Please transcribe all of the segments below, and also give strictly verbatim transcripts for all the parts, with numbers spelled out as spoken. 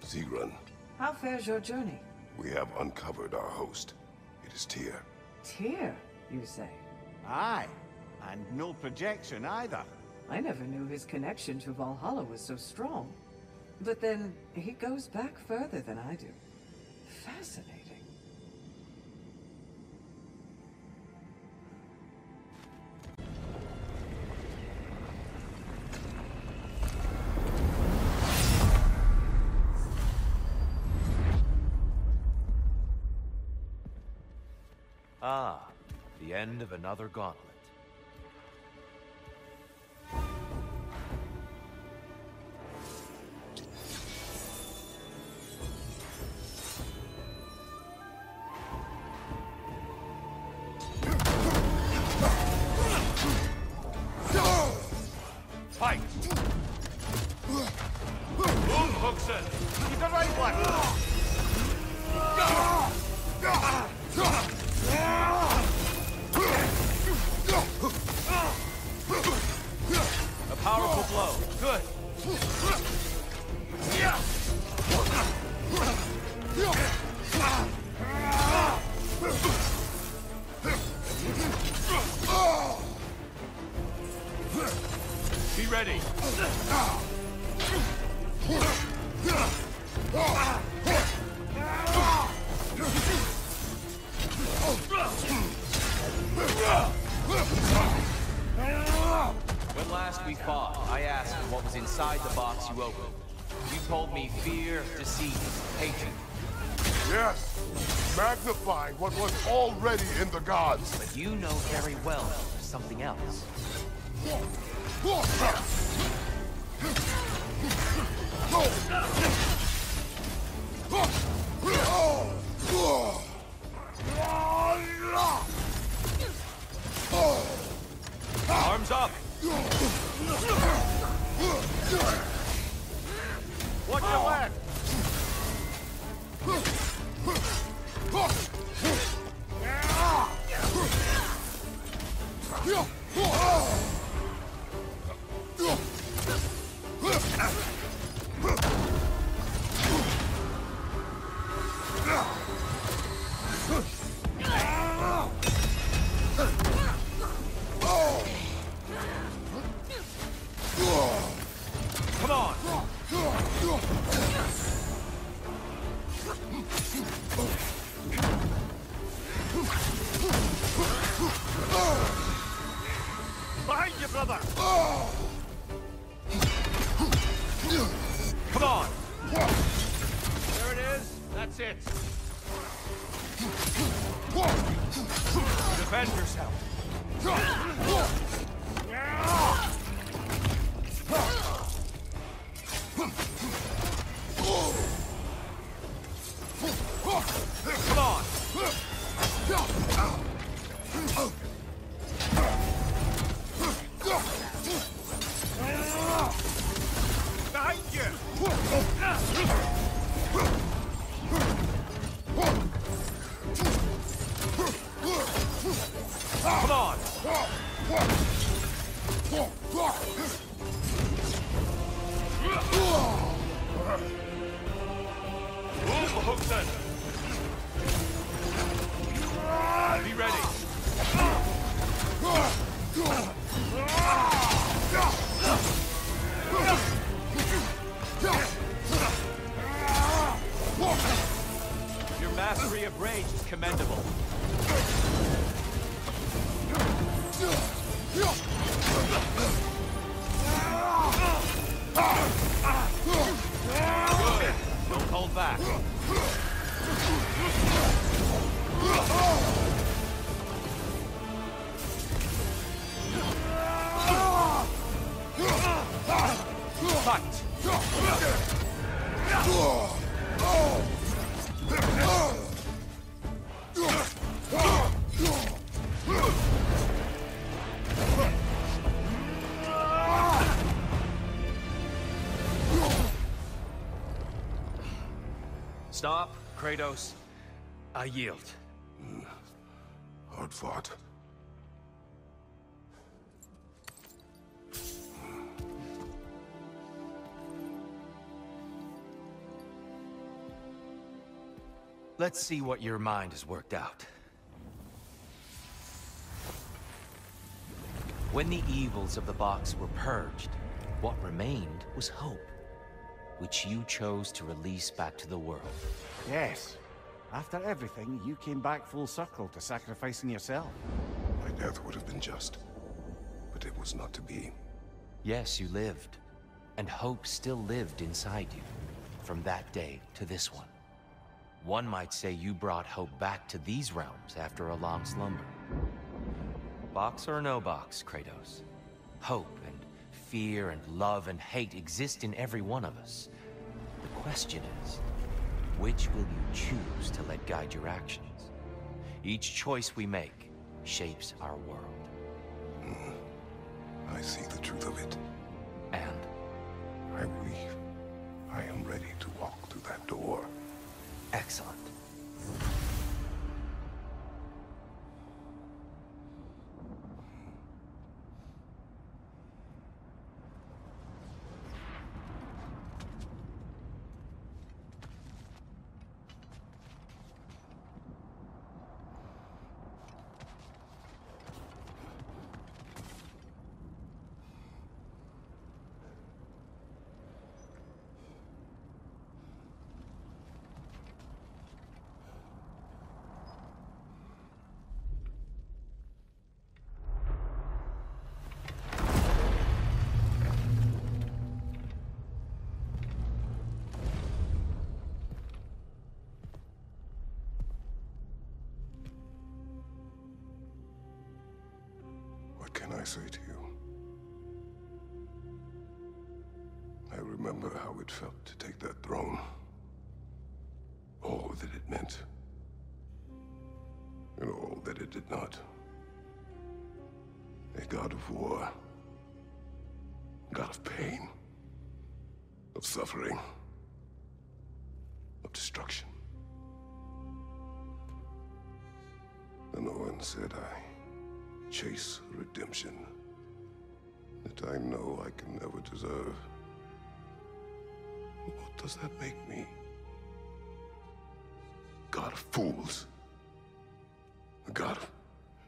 Sigrun, How fares your journey? we have uncovered our host. It is Tyr. Tyr, you say? Aye, and no projection either. I never knew his connection to Valhalla was so strong. But then, he goes back further than I do. Fascinating. Ah, the end of another gauntlet. Fight! Boom, Hookson! Keep it right, Black! A powerful blow. Good. Be ready. When last we fought, I asked what was inside the box you opened. You told me fear, deceit, hatred. Yes! Magnifying what was already in the gods! But you know very well there's something else. Arms up! Watch your left! Come on! Behind you, brother! Come on! There it is. That's it. Defend yourself! Come on! Behind you! Come on! Move, Hookson! Be ready! Your mastery of rage is commendable. Good. Don't hold back. Fight! Stop, Kratos. I yield. Hard fought. Let's see what your mind has worked out. When the evils of the box were purged, what remained was hope, which you chose to release back to the world. Yes. After everything, you came back full circle to sacrificing yourself. My death would have been just, but it was not to be. Yes, you lived, and hope still lived inside you, from that day to this one. One might say you brought hope back to these realms after a long slumber. Box or no box, Kratos. Hope and fear and love and hate exist in every one of us. The question is, which will you choose to let guide your actions? Each choice we make shapes our world. Mm. I see the truth of it. And? I believe I am ready to walk through that door. Excellent. What can I say to you? I remember how it felt to take that throne. All that it meant. And all that it did not. A god of war. God of pain. Of suffering. Of destruction. And Owen said I chase redemption that I know I can never deserve. What does that make me? God of fools. A god of...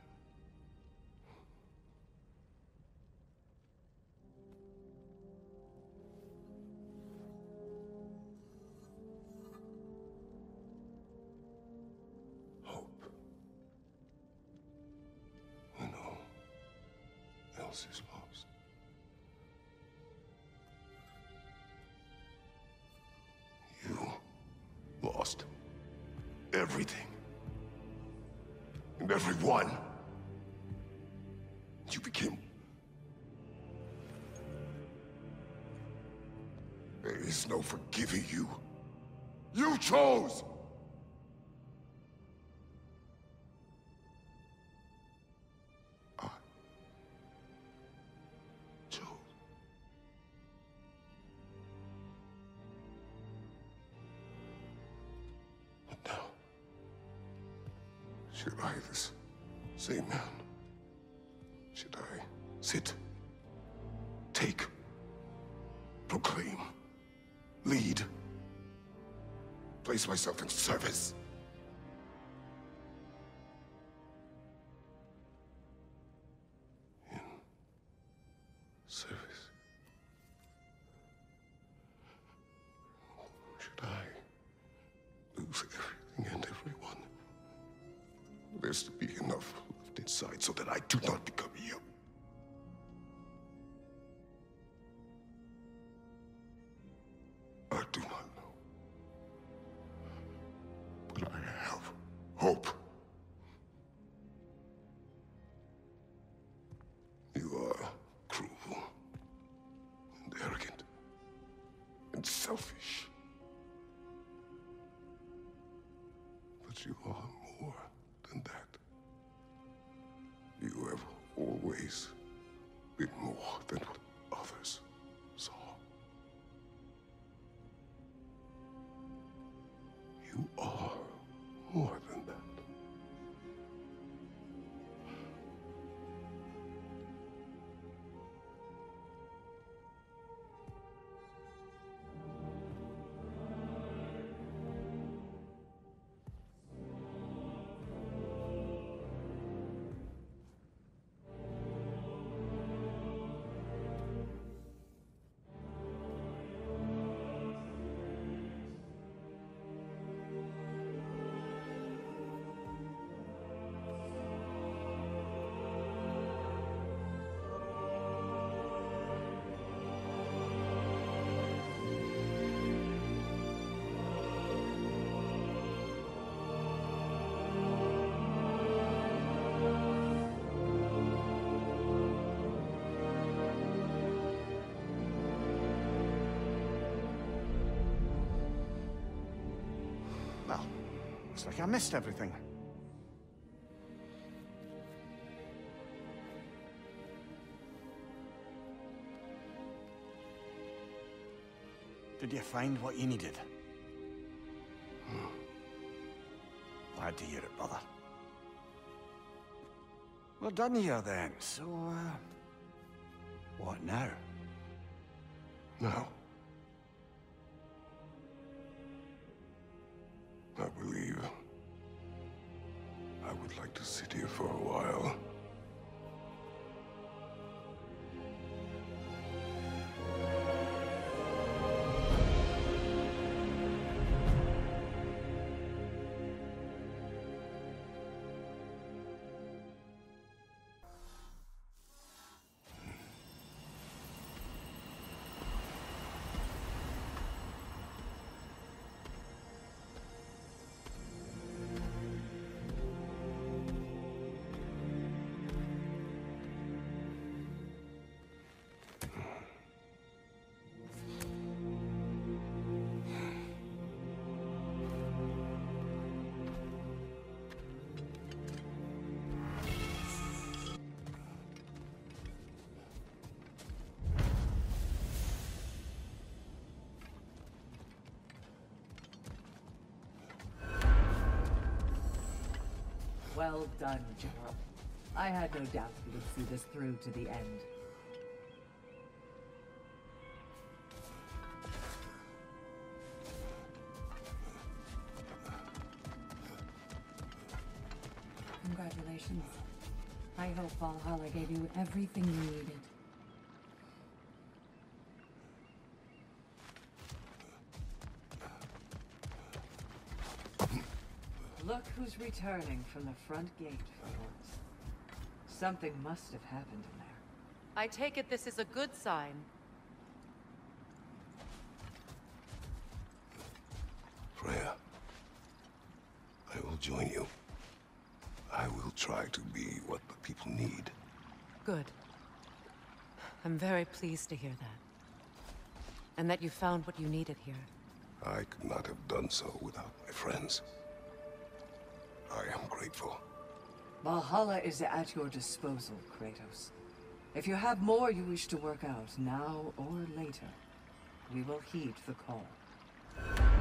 hope. When all else is lost. You lost everything. And everyone. You became... There is no forgiving you. You chose! I chose. But now, should I, this same man, should I sit, take, proclaim, lead, place myself in service? In service? Should I lose everything and everyone? There's to be enough left inside so that I do not become you. I do not know. But I have hope. You are cruel and arrogant and selfish. But you are more than that. You have always been more than what others saw. You are more than that. Well, looks like I missed everything. Did you find what you needed? Hmm. Glad to hear it, brother. We're done here then, so, uh... what now? Now, I believe I would like to sit here for a while. Well done, General. I had no doubt you would see this through to the end. Congratulations. I hope Valhalla gave you everything you needed. Look who's returning from the front gate for once. Something must have happened in there. I take it this is a good sign. Freya, I will join you. I will try to be what the people need. Good. I'm very pleased to hear that. And that you found what you needed here. I could not have done so without my friends. I am grateful. Valhalla is at your disposal, Kratos. If you have more you wish to work out, now or later, we will heed the call.